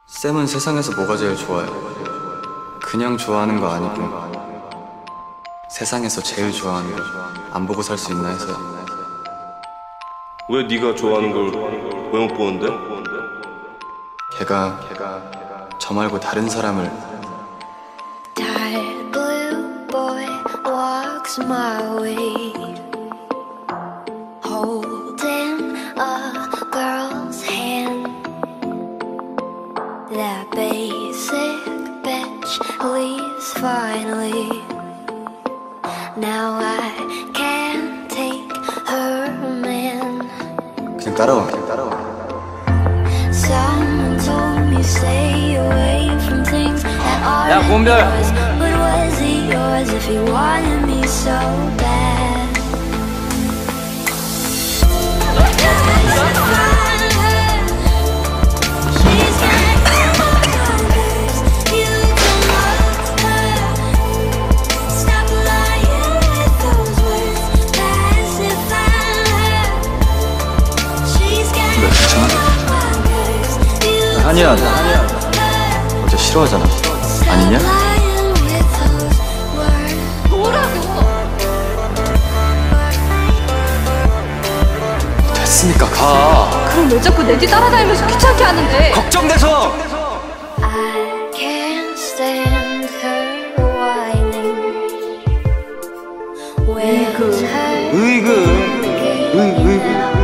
쌤은 세상에서 뭐가 제일 좋아요? 그냥 좋아하는 거 아니고 세상에서 제일 좋아하는 거 안 보고 살 수 있나 해서요. 왜 네가 좋아하는 걸 왜 못 보는데? 걔가 저 말고 다른 사람을 Tired blue boy walks my way, holding a girl's hand. That basic bitch leaves finally. Now I can't take her man. 그냥 따라와. Someone told me stay away from things that 야, aren't 곰별. yours. But was it yours if he wanted me so bad? She's got colors. You don't love her. Stop lying with those words. Pacify her. She's got colors. You 아니야. 어제 싫어하잖아. 아니냐? lying with those words. 뭐라고? 됐으니까 가. 그럼 왜 자꾸 내 뒤 따라다니면서 귀찮게 하는데? 걱정돼서. I can't stand her whining. Where's her 으이그.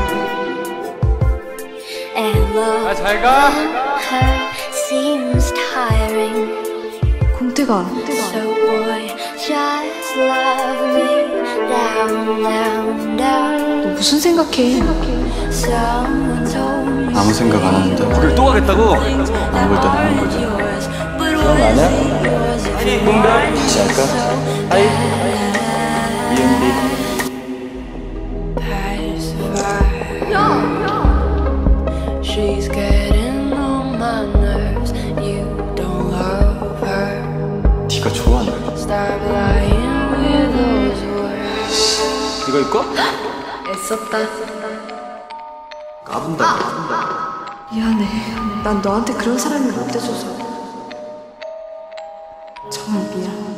and love 잘 가. her seems tiring. 공태가 So boy, just love me down, down, down. 너 무슨 생각해? Someone told me 아무 생각 안 하는데. 우리 또 가겠다고? 안 볼 때 하는 거지. yours, but was it yours if you wanted 다시 할까? She's getting on my nerves. You don't love her. 네가 좋아하는 Stop lying with those words. 이거 입고? 애썼다. 까분다. 미안해. 난 너한테 그런 사람이 못 돼줘서 정말 미안.